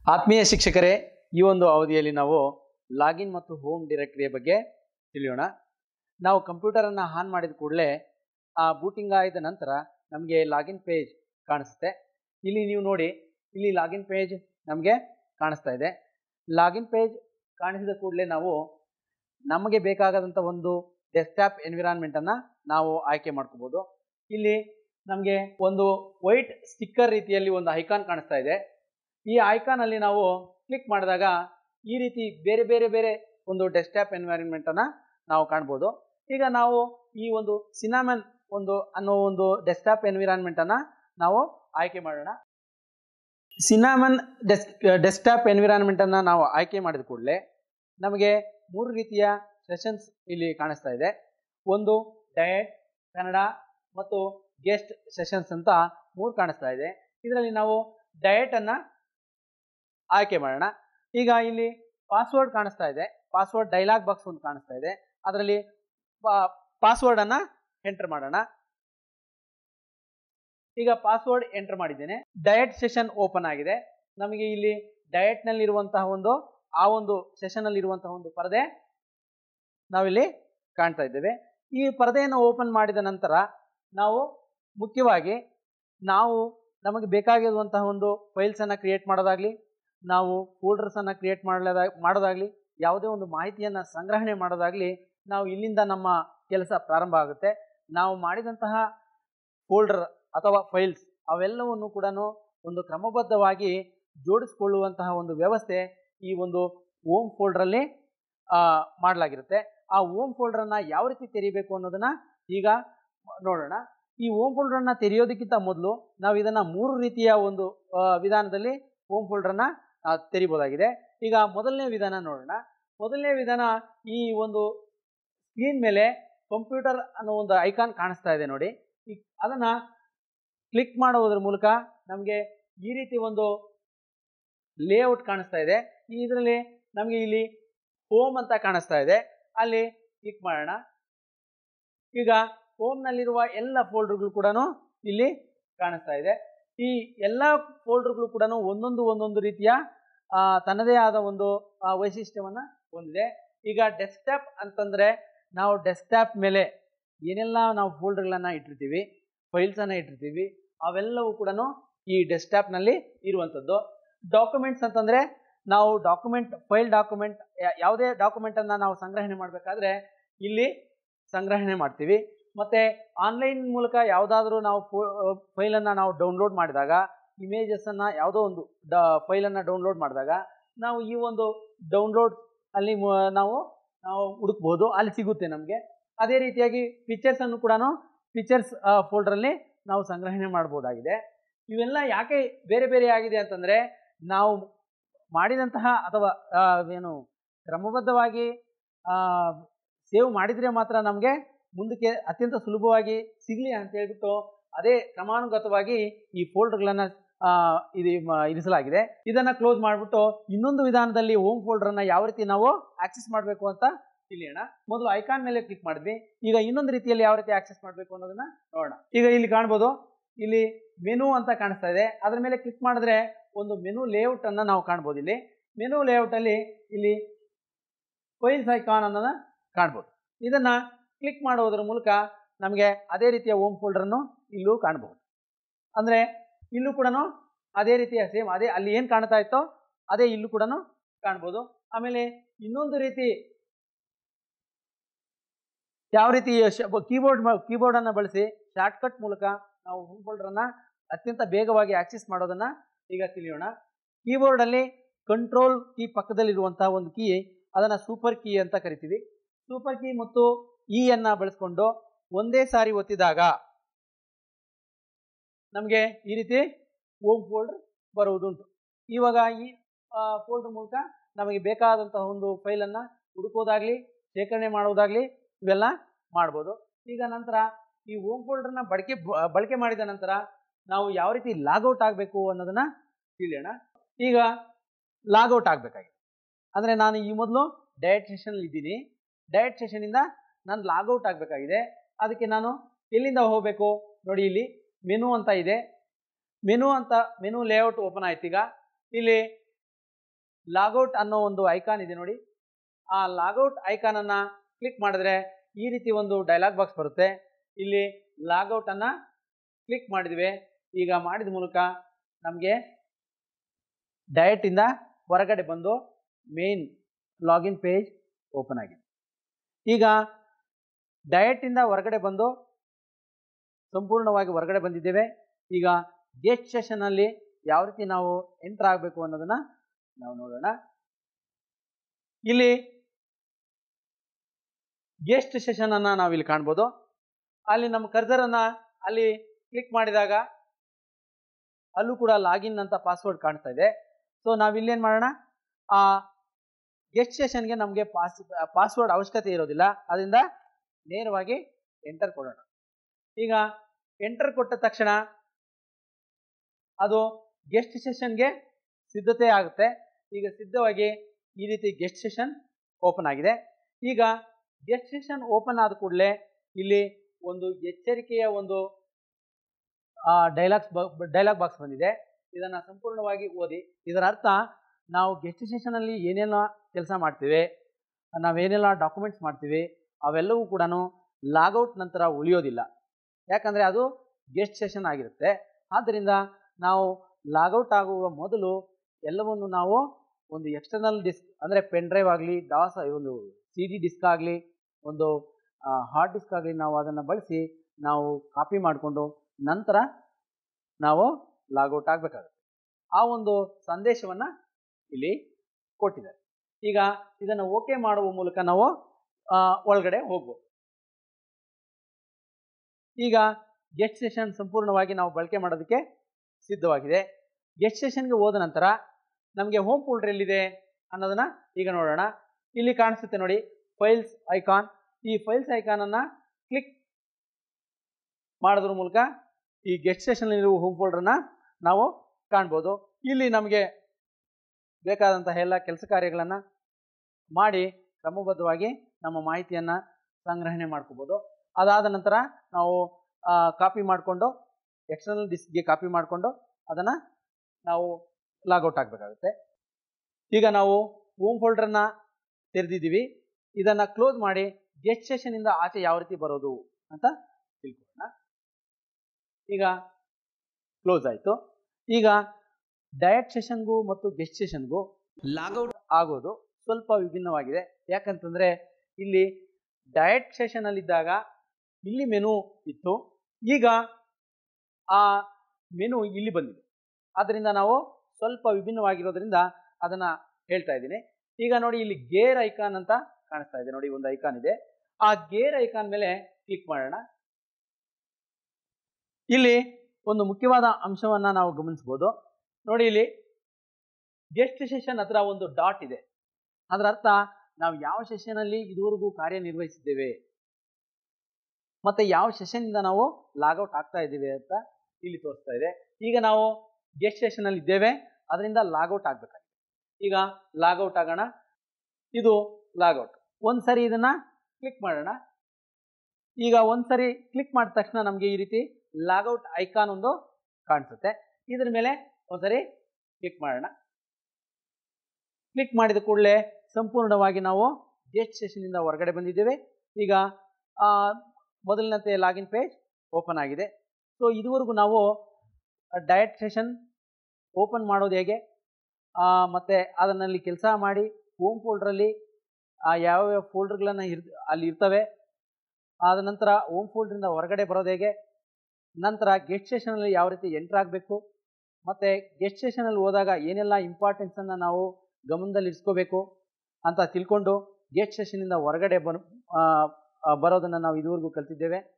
ಆತ್ಮೀಯ ಶಿಕ್ಷಕರೇ, ಈ ಒಂದು ಅವಧಿಯಲ್ಲಿ ನಾವು ಲಾಗಿನ್ ಮತ್ತು ಹೋಮ್ ಡೈರೆಕ್ಟರಿಯ ಬಗ್ಗೆ ತಿಳಿಯೋಣ. ನಾವು ಕಂಪ್ಯೂಟರನ್ನು ಆನ್ ಮಾಡಿದ ಕೂಡಲೇ ಆ ಬೂಟಿಂಗ್ ಆದ ನಂತರ ನಮಗೆ ಲಾಗಿನ್ ಪೇಜ್ ಕಾಣಿಸುತ್ತೆ. ಇಲ್ಲಿ ನೀವು ನೋಡಿ, ಇಲ್ಲಿ ಲಾಗಿನ್ ಪೇಜ್ ನಮಗೆ ಕಾಣಿಸ್ತಾ ಇದೆ. ಲಾಗಿನ್ ಪೇಜ್ ಕಾಣಿಸಿದ ಕೂಡಲೇ ನಾವು ನಮಗೆ ಬೇಕಾದಂಥ ಒಂದು ಡೆಸ್ಕ್ಟಾಪ್ ಎನ್ವಿರಾನ್ಮೆಂಟನ್ನು ನಾವು ಆಯ್ಕೆ ಮಾಡ್ಕೋಬೋದು. ಇಲ್ಲಿ ನಮಗೆ ಒಂದು ವೈಟ್ ಸ್ಟಿಕ್ಕರ್ ರೀತಿಯಲ್ಲಿ ಒಂದು ಐಕಾನ್ ಕಾಣಿಸ್ತಾ ಇದೆ. ಈ ಐಕಾನ್ ಅಲ್ಲಿ ನಾವು ಕ್ಲಿಕ್ ಮಾಡಿದಾಗ ಈ ರೀತಿ ಬೇರೆ ಬೇರೆ ಬೇರೆ ಒಂದು ಡೆಸ್ಕ್ಟಾಪ್ ಎನ್ವೈರನ್ಮೆಂಟ್ ಅನ್ನ ನಾವು ಕಾಣ್ಬೋದು. ಈಗ ನಾವು ಈ ಒಂದು ಸಿನಾಮನ್ ಅನ್ನೋ ಒಂದು ಡೆಸ್ಕ್ಟಾಪ್ ಎನ್ವಿರಾನ್ಮೆಂಟ್ ಅನ್ನ ನಾವು ಆಯ್ಕೆ ಮಾಡೋಣ. ಸಿನಾಮನ್ ಡೆಸ್ಕ್ಟಾಪ್ ಎನ್ವಿರಾನ್ಮೆಂಟ್ ಅನ್ನ ನಾವು ಆಯ್ಕೆ ಮಾಡಿದ ಕೂಡಲೇ ನಮಗೆ 3 ರೀತಿಯ ಸೆಷನ್ಸ್ ಇಲ್ಲಿ ಕಾಣಿಸ್ತಾ ಇದೆ. ಒಂದು ಡಯಟ್, ಕನ್ನಡ ಮತ್ತು ಗೆಸ್ಟ್ ಸೆಷನ್ಸ್ ಅಂತ 3 ಕಾಣಿಸ್ತಾ ಇದೆ. ಇದರಲ್ಲಿ ನಾವು ಡಯಟ್ ಅನ್ನ ಆಯ್ಕೆ ಮಾಡೋಣ. ಈಗ ಇಲ್ಲಿ ಪಾಸ್ವರ್ಡ್ ಕಾಣಿಸ್ತಾ ಇದೆ. ಪಾಸ್ವರ್ಡ್ ಡೈಲಾಗ್ ಬಾಕ್ಸ್ ಒಂದು ಕಾಣಿಸ್ತಾ ಇದೆ. ಅದರಲ್ಲಿ ಪಾಸ್ವರ್ಡ್ ಅನ್ನ ಎಂಟರ್ ಮಾಡೋಣ. ಈಗ ಪಾಸ್ವರ್ಡ್ ಎಂಟರ್ ಮಾಡಿದ್ದೇನೆ. ಡಯಟ್ ಸೆಷನ್ ಓಪನ್ ಆಗಿದೆ. ನಮಗೆ ಇಲ್ಲಿ ಡಯಟ್ ನಲ್ಲಿ ಇರುವಂತಹ ಒಂದು ಸೆಷನ್ ಅಲ್ಲಿ ಇರುವಂತಹ ಒಂದು ಪರದೆ ನಾವಿಲ್ಲಿ ಕಾಣ್ತಾ ಇದ್ದೇವೆ. ಈ ಪರದೆಯನ್ನು ಓಪನ್ ಮಾಡಿದ ನಂತರ ನಾವು ಮುಖ್ಯವಾಗಿ ನಮಗೆ ಬೇಕಾಗಿರುವಂತಹ ಒಂದು ಫೈಲ್ಸ್ ಅನ್ನ ಕ್ರಿಯೇಟ್ ಮಾಡೋದಾಗ್ಲಿ, ನಾವು ಫೋಲ್ಡರ್ಸ್ ಅನ್ನ ಕ್ರಿಯೇಟ್ ಮಾಡೋದಾಗ್ಲಿ, ಯಾವುದೇ ಒಂದು ಮಾಹಿತಿಯನ್ನ ಸಂಗ್ರಹಣೆ ಮಾಡೋದಾಗ್ಲಿ, ನಾವು ಇಲ್ಲಿಂದ ನಮ್ಮ ಕೆಲಸ ಪ್ರಾರಂಭ ಆಗುತ್ತೆ. ನಾವು ಮಾಡಿದಂತಹ ಫೋಲ್ಡರ್ ಅಥವಾ ಫೈಲ್ಸ್ ಅವೆಲ್ಲವನ್ನು ಕೂಡ ಒಂದು ಕ್ರಮಬದ್ಧವಾಗಿ ಜೋಡಿಸಿಕೊಳ್ಳುವಂತಹ ಒಂದು ವ್ಯವಸ್ಥೆ ಈ ಒಂದು ಹೋಮ್ ಫೋಲ್ಡರ್ ಅಲ್ಲಿ ಮಾಡಲಾಗಿರುತ್ತೆ. ಆ ಹೋಮ್ ಫೋಲ್ಡರ್ ಅನ್ನ ಯಾವ ರೀತಿ ತೆರೀಬೇಕು ಅನ್ನೋದನ್ನ ಈಗ ನೋಡೋಣ. ಈ ಹೋಮ್ ಫೋಲ್ಡರ್ ಅನ್ನ ತೆರೆಯೋದಕ್ಕಿಂತ ಮೊದಲು ನಾವು ಇದನ್ನ 3 ರೀತಿಯ ಒಂದು ವಿಧಾನದಲ್ಲಿ ಹೋಮ್ ಫೋಲ್ಡರ್ ಅನ್ನ ತೆರಿಬಹುದಾಗಿದೆ. ಈಗ ಮೊದಲನೇ ವಿಧಾನ ನೋಡೋಣ. ಮೊದಲನೇ ವಿಧಾನ, ಈ ಒಂದು ಸ್ಕ್ರೀನ್ ಮೇಲೆ ಕಂಪ್ಯೂಟರ್ ಅನ್ನೋ ಒಂದು ಐಕಾನ್ ಕಾಣಿಸ್ತಾ ಇದೆ ನೋಡಿ. ಅದನ್ನ ಕ್ಲಿಕ್ ಮಾಡುವುದರ ಮೂಲಕ ನಮಗೆ ಈ ರೀತಿ ಒಂದು ಲೇಔಟ್ ಕಾಣಿಸ್ತಾ ಇದೆ. ಇದರಲ್ಲಿ ನಮಗೆ ಇಲ್ಲಿ ಹೋಮ್ ಅಂತ ಕಾಣಿಸ್ತಾ ಇದೆ. ಅಲ್ಲಿ ಕ್ಲಿಕ್ ಮಾಡೋಣ. ಈಗ ಹೋಮ್ ನಲ್ಲಿರುವ ಎಲ್ಲ ಫೋಲ್ಡರ್ಗಳು ಕೂಡ ಇಲ್ಲಿ ಕಾಣಿಸ್ತಾ ಇದೆ. ಈ ಎಲ್ಲ ಫೋಲ್ಡರ್ಗಳು ಕೂಡ ಒಂದೊಂದು ರೀತಿಯ ತನ್ನದೇ ಆದ ಒಂದು ವೈಶಿಷ್ಟ್ಯವನ್ನ ಹೊಂದಿದೆ. ಈಗ ಡೆಸ್ಕ್ಟಾಪ್ ಅಂತಂದ್ರೆ ನಾವು ಡೆಸ್ಕ್ಟಾಪ್ ಮೇಲೆ ಏನೆಲ್ಲ ನಾವು ಫೋಲ್ಡರ್ಗಳನ್ನ ಇಟ್ಟಿರ್ತೀವಿ, ಫೈಲ್ಸ್ ಅನ್ನ ಇಟ್ಟಿರ್ತೀವಿ, ಅವೆಲ್ಲವೂ ಕೂಡ ಈ ಡೆಸ್ಕ್ಟಾಪ್ ನಲ್ಲಿ ಇರುವಂತದ್ದು. ಡಾಕ್ಯುಮೆಂಟ್ಸ್ ಅಂತಂದ್ರೆ ನಾವು ಫೈಲ್ ಡಾಕ್ಯುಮೆಂಟ್, ಯಾವುದೇ ಡಾಕ್ಯುಮೆಂಟ್ ಅನ್ನ ನಾವು ಸಂಗ್ರಹಣೆ ಮಾಡಬೇಕಾದ್ರೆ ಇಲ್ಲಿ ಸಂಗ್ರಹಣೆ ಮಾಡ್ತೀವಿ. ಮತ್ತೆ ಆನ್ಲೈನ್ ಮೂಲಕ ಯಾವುದಾದ್ರೂ ನಾವು ಫೈಲ್ ಅನ್ನ ನಾವು ಡೌನ್ಲೋಡ್ ಮಾಡಿದಾಗ, ಇಮೇಜಸ್ ಅನ್ನ ಯಾವುದೋ ಒಂದು ಫೈಲ್ ಅನ್ನ ಡೌನ್ಲೋಡ್ ಮಾಡಿದಾಗ ನಾವು ಈ ಒಂದು ಡೌನ್ಲೋಡ್ ಅಲ್ಲಿ ನಾವು ಹುಡುಕ್ಬಹುದು, ಅಲ್ಲಿ ಸಿಗುತ್ತೆ ನಮಗೆ. ಅದೇ ರೀತಿಯಾಗಿ ಪಿಕ್ಚರ್ಸ್ ಅನ್ನು ಕೂಡ ಪಿಕ್ಚರ್ಸ್ ಫೋಲ್ಡರ್ ಅಲ್ಲಿ ನಾವು ಸಂಗ್ರಹಣೆ ಮಾಡಬಹುದಾಗಿದೆ. ಇವೆಲ್ಲ ಯಾಕೆ ಬೇರೆ ಬೇರೆ ಆಗಿದೆ ಅಂತಂದ್ರೆ, ನಾವು ಮಾಡಿದಂತಹ ಅಥವಾ ಕ್ರಮಬದ್ಧವಾಗಿ ಸೇವ್ ಮಾಡಿದ್ರೆ ಮಾತ್ರ ನಮಗೆ ಮುಂದಕ್ಕೆ ಅತ್ಯಂತ ಸುಲಭವಾಗಿ ಸಿಗಲಿ ಅಂತ ಹೇಳ್ಬಿಟ್ಟು ಅದೇ ಕ್ರಮಾನುಗತವಾಗಿ ಈ ಫೋಲ್ಡರ್ಗಳನ್ನ ಇರಿಸಲಾಗಿದೆ. ಇದನ್ನ ಕ್ಲೋಸ್ ಮಾಡಿಬಿಟ್ಟು ಇನ್ನೊಂದು ವಿಧಾನದಲ್ಲಿ ಹೋಮ್ ಫೋಲ್ಡರ್ ಅನ್ನ ಯಾವ ರೀತಿ ನಾವು ಆಕ್ಸೆಸ್ ಮಾಡಬೇಕು ಅಂತ ತಿಳಿಯೋಣ. ಮೊದಲು ಐಕಾನ್ ಮೇಲೆ ಕ್ಲಿಕ್ ಮಾಡಿದ್ವಿ. ಈಗ ಇನ್ನೊಂದು ರೀತಿಯಲ್ಲಿ ಯಾವ ರೀತಿ ಆಕ್ಸೆಸ್ ಮಾಡಬೇಕು ಅನ್ನೋದನ್ನ ನೋಡೋಣ. ಈಗ ಇಲ್ಲಿ ಕಾಣ್ಬೋದು, ಇಲ್ಲಿ ಮೆನು ಅಂತ ಕಾಣಿಸ್ತಾ ಇದೆ. ಅದ್ರ ಮೇಲೆ ಕ್ಲಿಕ್ ಮಾಡಿದ್ರೆ ಒಂದು ಮೆನು ಲೇಔಟ್ ಅನ್ನ ನಾವು ಕಾಣ್ಬೋದು. ಇಲ್ಲಿ ಮೆನು ಲೇಔಟ್ ಅಲ್ಲಿ ಇಲ್ಲಿ ಫೈಲ್ಸ್ ಐಕಾನ್ ಅನ್ನೋದನ್ನ ಕಾಣ್ಬೋದು. ಇದನ್ನ ಕ್ಲಿಕ್ ಮಾಡುವುದರ ಮೂಲಕ ನಮಗೆ ಅದೇ ರೀತಿಯ ಹೋಮ್ ಫೋಲ್ಡರ್ ಅನ್ನು ಇಲ್ಲೂ ಕಾಣಬಹುದು. ಅಂದ್ರೆ ಇಲ್ಲೂ ಕೂಡ ಅದೇ ರೀತಿಯ ಸೇಮ್ ಅದೇ ಅಲ್ಲಿ ಏನ್ ಕಾಣ್ತಾ ಇತ್ತೋ ಅದೇ ಇಲ್ಲೂ ಕೂಡ ಕಾಣ್ಬೋದು. ಆಮೇಲೆ ಇನ್ನೊಂದು ರೀತಿ, ಯಾವ ರೀತಿ ಕೀಬೋರ್ಡ್ ಅನ್ನ ಬಳಸಿ ಶಾರ್ಟ್ ಕಟ್ ಮೂಲಕ ನಾವು ಹೋಮ್ ಫೋಲ್ಡರ್ ಅನ್ನ ಅತ್ಯಂತ ಬೇಗವಾಗಿ ಆಕ್ಸೆಸ್ ಮಾಡೋದನ್ನ ಈಗ ತಿಳಿಯೋಣ. ಕೀಬೋರ್ಡ್ ಅಲ್ಲಿ ಕಂಟ್ರೋಲ್ ಕೀ ಪಕ್ಕದಲ್ಲಿರುವಂತಹ ಒಂದು ಕೀ, ಅದನ್ನ ಸೂಪರ್ ಕೀ ಅಂತ ಕರಿತೀವಿ. ಸೂಪರ್ ಕೀ ಮತ್ತು ಇ ಅನ್ನ ಬಳಸ್ಕೊಂಡು ಒಂದೇ ಸಾರಿ ಒತ್ತಿದಾಗ ನಮಗೆ ಈ ರೀತಿ ಹೋಮ್ ಫೋಲ್ಡರ್ ಬರುವುದುಂಟು. ಇವಾಗ ಈ ಫೋಲ್ಡರ್ ಮೂಲಕ ನಮಗೆ ಬೇಕಾದಂತಹ ಒಂದು ಫೈಲ್ ಅನ್ನ ಹುಡುಕೋದಾಗ್ಲಿ, ಶೇಖರಣೆ ಮಾಡುವುದಾಗ್ಲಿ ಇವೆಲ್ಲ ಮಾಡ್ಬೋದು. ಈಗ ನಂತರ ಈ ಹೋಮ್ ಫೋಲ್ಡರ್ನ ಬಳಕೆ ಮಾಡಿದ ನಂತರ ನಾವು ಯಾವ ರೀತಿ ಲಾಗೌಟ್ ಆಗಬೇಕು ಅನ್ನೋದನ್ನ ತಿಳಿಯೋಣ. ಈಗ ಲಾಗೌಟ್ ಆಗಬೇಕಾಗಿದೆ ಅಂದ್ರೆ, ನಾನು ಈ ಮೊದಲು ಡಯಟ್ ಸೆಷನ್ ಇದ್ದೀನಿ. ಡಯಟ್ ಸೆಷನ್ ಇಂದ ನಾನು ಲಾಗೌಟ್ ಆಗಬೇಕಾಗಿದೆ. ಅದಕ್ಕೆ ನಾನು ಎಲ್ಲಿಂದ ಹೋಗಬೇಕು ನೋಡಿ, ಇಲ್ಲಿ ಮೆನು ಅಂತ ಇದೆ. ಮೆನು ಲೇಔಟ್ ಓಪನ್ ಆಯ್ತು. ಈಗ ಇಲ್ಲಿ ಲಾಗೌಟ್ ಅನ್ನೋ ಒಂದು ಐಕಾನ್ ಇದೆ ನೋಡಿ. ಆ ಲಾಗೌಟ್ ಐಕಾನ್ ಅನ್ನ ಕ್ಲಿಕ್ ಮಾಡಿದ್ರೆ ಈ ರೀತಿ ಒಂದು ಡೈಲಾಗ್ ಬಾಕ್ಸ್ ಬರುತ್ತೆ. ಇಲ್ಲಿ ಲಾಗೌಟ್ ಅನ್ನ ಕ್ಲಿಕ್ ಮಾಡಿದ್ವಿ. ಈಗ ಮಾಡಿದ ಮೂಲಕ ನಮಗೆ ಡಯಟ್ ಇಂದ ಹೊರಗಡೆ ಬಂದು ಮೇನ್ ಲಾಗಿನ್ ಪೇಜ್ ಓಪನ್ ಆಗಿದೆ. ಈಗ ಡಯಟ್ ಇಂದ ಹೊರಗಡೆ ಬಂದು ಸಂಪೂರ್ಣವಾಗಿ ಹೊರಗಡೆ ಬಂದಿದ್ದೇವೆ. ಈಗ ಗೆಸ್ಟ್ ಸೆಷನ್ ಅಲ್ಲಿ ಯಾವ ರೀತಿ ನಾವು ಎಂಟರ್ ಆಗಬೇಕು ಅನ್ನೋದನ್ನ ನಾವು ನೋಡೋಣ. ಇಲ್ಲಿ ಗೆಸ್ಟ್ ಸೆಷನ್ ಅನ್ನ ನಾವು ಇಲ್ಲಿ ಕಾಣ್ಬೋದು. ಅಲ್ಲಿ ನಮ್ಮ ಕರ್ಸರ್ ಅನ್ನ ಅಲ್ಲಿ ಕ್ಲಿಕ್ ಮಾಡಿದಾಗ ಅಲ್ಲೂ ಕೂಡ ಲಾಗಿನ್ ಅಂತ ಪಾಸ್ವರ್ಡ್ ಕಾಣ್ತಾ ಇದೆ. ಸೊ ನಾವು ಇಲ್ಲೇನ್ ಮಾಡೋಣ, ಆ ಗೆಸ್ಟ್ ಸೆಷನ್ಗೆ ನಮಗೆ ಪಾಸ್ವರ್ಡ್ ಅವಶ್ಯಕತೆ ಇರೋದಿಲ್ಲ. ಅದರಿಂದ ನೇರವಾಗಿ ಎಂಟರ್ ಕೊಡೋಣ. ಈಗ ಎಂಟರ್ ಕೊಟ್ಟ ತಕ್ಷಣ ಅದು ಗೆಸ್ಟ್ ಸೆಷನ್ಗೆ ಸಿದ್ಧತೆ ಆಗುತ್ತೆ. ಈಗ ಸಿದ್ಧವಾಗಿ ಈ ರೀತಿ ಗೆಸ್ಟ್ ಸೆಷನ್ ಓಪನ್ ಆಗಿದೆ. ಈಗ ಗೆಸ್ಟ್ ಸೆಷನ್ ಓಪನ್ ಆದ ಕೂಡಲೇ ಇಲ್ಲಿ ಒಂದು ಎಚ್ಚರಿಕೆಯ ಒಂದು ಡೈಲಾಗ್ ಬಾಕ್ಸ್ ಬಂದಿದೆ. ಇದನ್ನ ಸಂಪೂರ್ಣವಾಗಿ ಓದಿ. ಇದರ ಅರ್ಥ ನಾವು ಗೆಸ್ಟ್ ಸೆಷನ್ ಅಲ್ಲಿ ಏನೆಲ್ಲ ಕೆಲಸ ಮಾಡ್ತೀವಿ, ನಾವೇನೆಲ್ಲ ಡಾಕ್ಯುಮೆಂಟ್ಸ್ ಮಾಡ್ತೀವಿ, ಅವೆಲ್ಲವೂ ಕೂಡ ಲಾಗೌಟ್ ನಂತರ ಉಳಿಯೋದಿಲ್ಲ. ಯಾಕಂದ್ರೆ ಅದು ಗೆಸ್ಟ್ ಸೆಷನ್ ಆಗಿರುತ್ತೆ. ಆದ್ದರಿಂದ ನಾವು ಲಾಗೌಟ್ ಆಗುವ ಮೊದಲು ಎಲ್ಲವನ್ನು ನಾವು ಒಂದು ಎಕ್ಸ್ಟರ್ನಲ್ ಡಿಸ್ಕ್ ಅಂದರೆ ಪೆನ್ ಡ್ರೈವ್ ಆಗಲಿ, ಒಂದು CD ಡಿಸ್ಕ್ ಆಗಲಿ, ಒಂದು ಹಾರ್ಡ್ ಡಿಸ್ಕ್ ಆಗಲಿ, ನಾವು ಅದನ್ನು ಬಳಸಿ ನಾವು ಕಾಪಿ ಮಾಡಿಕೊಂಡು ನಂತರ ನಾವು ಲಾಗೌಟ್ ಆಗಬೇಕಾಗುತ್ತೆ. ಆ ಒಂದು ಸಂದೇಶವನ್ನ ಇಲ್ಲಿ ಕೊಟ್ಟಿದ್ದಾರೆ. ಈಗ ಇದನ್ನು ಓಕೆ ಮಾಡುವ ಮೂಲಕ ನಾವು ಒಳಗಡೆ ಹೋಗ್ಬೋದು. ಈಗ ಗೆಸ್ಟ್ ಸೆಷನ್ ಸಂಪೂರ್ಣವಾಗಿ ನಾವು ಬಳಕೆ ಮಾಡೋದಕ್ಕೆ ಸಿದ್ಧವಾಗಿದೆ. ಗೆಸ್ಟ್ ಸೆಷನ್ಗೆ ಹೋದ ನಂತರ ನಮಗೆ ಹೋಮ್ ಫೋಲ್ಡರ್ ಎಲ್ಲಿದೆ ಅನ್ನೋದನ್ನ ಈಗ ನೋಡೋಣ. ಇಲ್ಲಿ ಕಾಣಿಸುತ್ತೆ ನೋಡಿ ಫೈಲ್ಸ್ ಐಕಾನ್. ಈ ಫೈಲ್ಸ್ ಐಕಾನ್ ಅನ್ನ ಕ್ಲಿಕ್ ಮಾಡೋದ್ರ ಮೂಲಕ ಈ ಗೆಸ್ಟ್ ಸೆಷನ್ ಇರುವ ಹೋಮ್ ಫೋಲ್ಡರ್ನ ನಾವು ಕಾಣ್ಬೋದು. ಇಲ್ಲಿ ನಮಗೆ ಬೇಕಾದಂತಹ ಎಲ್ಲ ಕೆಲಸ ಕಾರ್ಯಗಳನ್ನ ಮಾಡಿ ಕ್ರಮಬದ್ಧವಾಗಿ ನಮ್ಮ ಮಾಹಿತಿಯನ್ನ ಸಂಗ್ರಹಣೆ ಮಾಡ್ಕೋಬಹುದು. ಅದಾದ ನಂತರ ನಾವು ಕಾಪಿ ಮಾಡಿಕೊಂಡು ಎಕ್ಸ್ಟರ್ನಲ್ ಡಿಸ್ಕ್ಗೆ ಕಾಪಿ ಮಾಡಿಕೊಂಡು ಅದನ್ನ ನಾವು ಲಾಗೌಟ್ ಆಗಬೇಕಾಗುತ್ತೆ. ಈಗ ನಾವು ಹೋಮ್ ಫೋಲ್ಡರ್ನ ತೆರೆದಿದ್ದೀವಿ. ಇದನ್ನ ಕ್ಲೋಸ್ ಮಾಡಿ ಗೆಸ್ಟ್ ಸೆಷನ್ ಇಂದ ಆಚೆ ಯಾವ ರೀತಿ ಬರೋದು ಅಂತ ತಿಳ್ಕೊಳ್ಳೋಣ. ಈಗ ಕ್ಲೋಸ್ ಆಯಿತು. ಈಗ ಡಯಟ್ ಸೆಷನ್ಗೂ ಮತ್ತು ಗೆಸ್ಟ್ ಸೆಷನ್ಗೂ ಲಾಗೌಟ್ ಆಗೋದು ಸ್ವಲ್ಪ ವಿಭಿನ್ನವಾಗಿದೆ. ಯಾಕಂತಂದ್ರೆ ಇಲ್ಲಿ ಡಯಟ್ ಸೆಷನ್ ಅಲ್ಲಿದ್ದಾಗ ಇಲ್ಲಿ ಮೆನು ಇತ್ತು, ಈಗ ಆ ಮೆನು ಇಲ್ಲಿ ಬಂದಿದೆ. ಆದ್ದರಿಂದ ನಾವು ಸ್ವಲ್ಪ ವಿಭಿನ್ನವಾಗಿರೋದ್ರಿಂದ ಅದನ್ನ ಹೇಳ್ತಾ ಇದ್ದೀನಿ. ಈಗ ನೋಡಿ ಇಲ್ಲಿ ಗೇರ್ ಐಕಾನ್ ಅಂತ ಕಾಣಿಸ್ತಾ ಇದೆ ನೋಡಿ, ಒಂದು ಐಕಾನ್ ಇದೆ. ಆ ಗೇರ್ ಐಕಾನ್ ಮೇಲೆ ಕ್ಲಿಕ್ ಮಾಡೋಣ. ಇಲ್ಲಿ ಒಂದು ಮುಖ್ಯವಾದ ಅಂಶವನ್ನ ನಾವು ಗಮನಿಸಬಹುದು ನೋಡಿ. ಇಲ್ಲಿ ಗೆಸ್ಟ್ ಸೆಷನ್ ಹತ್ರ ಒಂದು ಡಾಟ್ ಇದೆ. ಅದರ ಅರ್ಥ ನಾವು ಯಾವ ಸೆಷನ್ ಅಲ್ಲಿ ಇದುವರೆಗೂ ಕಾರ್ಯನಿರ್ವಹಿಸಿದ್ದೇವೆ ಮತ್ತೆ ಯಾವ ಸೆಷನ್ ಇಂದ ನಾವು ಲಾಗೌಟ್ ಆಗ್ತಾ ಇದ್ದೀವಿ ಅಂತ ಇಲ್ಲಿ ತೋರಿಸ್ತಾ ಇದೆ. ಈಗ ನಾವು ಗೆಸ್ಟ್ ಸೆಷನ್ ಅಲ್ಲಿ ಇದ್ದೇವೆ, ಅದರಿಂದ ಲಾಗೌಟ್ ಆಗ್ಬೇಕಾಗಿದೆ. ಈಗ ಲಾಗೌಟ್ ಆಗೋಣ. ಇದು ಲಾಗೌಟ್. ಒಂದ್ಸರಿ ಇದನ್ನ ಕ್ಲಿಕ್ ಮಾಡೋಣ. ಈಗ ಒಂದ್ಸರಿ ಕ್ಲಿಕ್ ಮಾಡಿದ ತಕ್ಷಣ ನಮಗೆ ಈ ರೀತಿ ಲಾಗೌಟ್ ಐಕಾನ್ ಒಂದು ಕಾಣಿಸುತ್ತೆ. ಇದ್ರ ಮೇಲೆ ಒಂದ್ಸರಿ ಕ್ಲಿಕ್ ಮಾಡೋಣ. ಕ್ಲಿಕ್ ಮಾಡಿದ ಕೂಡಲೇ ಸಂಪೂರ್ಣವಾಗಿ ನಾವು ಗೆಸ್ಟ್ ಸೆಷನ್ ಇಂದ ಹೊರಗಡೆ ಬಂದಿದ್ದೇವೆ. ಈಗ ಮೊದಲಿನಂತೆ ಲಾಗಿನ್ ಪೇಜ್ ಓಪನ್ ಆಗಿದೆ. ಸೊ ಇದುವರೆಗೂ ನಾವು ಡಯಟ್ ಸೆಷನ್ ಓಪನ್ ಮಾಡೋದು ಹೇಗೆ, ಮತ್ತೆ ಅದನ್ನಲ್ಲಿ ಕೆಲಸ ಮಾಡಿ ಹೋಮ್ ಫೋಲ್ಡ್ರಲ್ಲಿ ಯಾವ್ಯಾವ ಫೋಲ್ಡರ್ಗಳನ್ನ ಅಲ್ಲಿ ಇರ್ತವೆ, ಆದ ನಂತರ ಹೋಮ್ ಫೋಲ್ಡ್ರಿಂದ ಹೊರಗಡೆ ಬರೋದು ಹೇಗೆ, ನಂತರ ಗೆಸ್ಟ್ ಸೆಷನಲ್ಲಿ ಯಾವ ರೀತಿ ಎಂಟರ್ ಆಗಬೇಕು, ಮತ್ತೆ ಗೆಸ್ಟ್ ಸೆಷನಲ್ಲಿ ಹೋದಾಗ ಏನೆಲ್ಲ ಇಂಪಾರ್ಟೆನ್ಸನ್ನು ನಾವು ಗಮನದಲ್ಲಿ ಇರಿಸ್ಕೋಬೇಕು ಅಂತ ತಿಳ್ಕೊಂಡು ಗೆಸ್ಟ್ ಸೆಷನಿಂದ ಹೊರಗಡೆ ಬರೋದನ್ನು ನಾವು ಇದುವರೆಗೂ ಕಲ್ತಿದ್ದೇವೆ.